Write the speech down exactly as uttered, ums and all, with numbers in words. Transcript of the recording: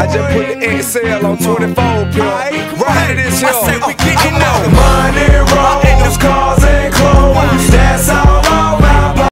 I just put the X L on twenty-four, pimp.